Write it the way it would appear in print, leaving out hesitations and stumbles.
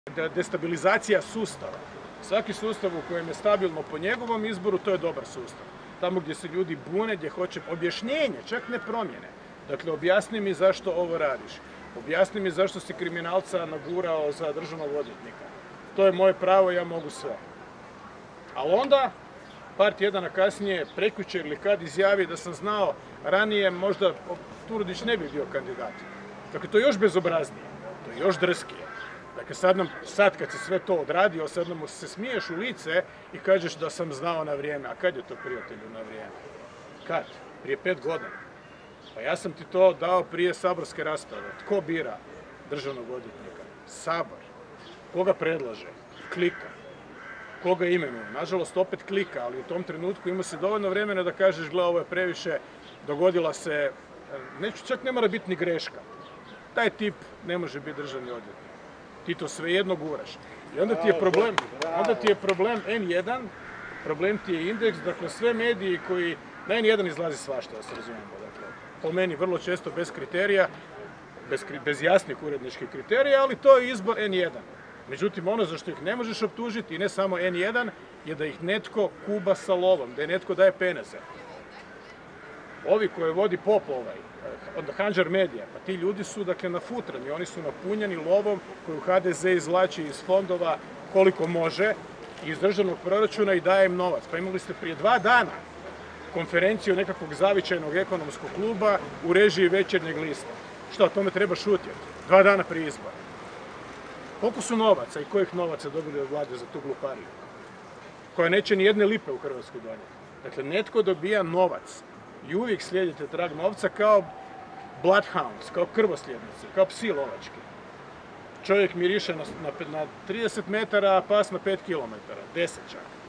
Destabilizacija sustava. Svaki sustav u kojem je stabilno po njegovom izboru, to je dobar sustav. Tamo gdje se ljudi bune, gdje hoće objašnjenje, čak ne promjene. Dakle, objasni mi zašto ovo radiš. Objasni mi zašto si kriminalca nagurao za državnog odvjetnika. To je moje pravo, ja mogu sve. Ali onda, par tjedana kasnije, prekjučer ili kad izjavi da sam znao ranije, možda Turudić ne bi bio kandidat. Dakle, to je još bezobraznije, to je još drskije. Dakle, sad kad se sve to odradio, sad mu se smiješ u lice i kažeš da sam znao na vrijeme. A kad je to, prijatelju, na vrijeme? Kad? Prije 5 godina. Pa ja sam ti to dao prije saborske rasprave. Tko bira državnog odvjetnika? Sabor. Koga predlaže? Klika. Koga imenuje? Nažalost, opet klika, ali u tom trenutku ima se dovoljno vremena da kažeš, gle, ovo je previše, dogodila se, čak ne mora biti ni greška. Taj tip ne može biti državni odvjetnik. Ti to svejedno guraš. I onda ti je problem N1, problem ti je indeks, dakle sve mediji koji, na N1 izlazi svašta, da se razumijemo. Dakle, po meni vrlo često bez kriterija, bez jasnih uredničkih kriterija, ali to je izbor N1. Međutim, ono za što ih ne možeš optužiti, i ne samo N1, je da ih netko kuba sa lovom, da je netko daje peneze. Ovi koje vodi Pop onda Hanđar Medija, pa ti ljudi su dakle nafutrani, oni su napunjeni lovom koju HDZ izvlači iz fondova koliko može, iz državnog proračuna i daje im novac. Pa imali ste prije 2 dana konferenciju nekakvog zavičajnog ekonomskog kluba u režiji Večernjeg lista. Što, o tome treba šutjeti? 2 dana prije izbora. Koliko su novaca i kojih novaca dobili od vlade za tu glupariju? Koja neće ni jedne lipe u Hrvatskoj donijeti. Dakle, netko dobija novac i uvijek slijedite trag novca kao bloodhounds, kao krvosljednici, kao psi lovački. Čovjek miriše na 30 metara, a pas na 5 kilometara, 10 čak.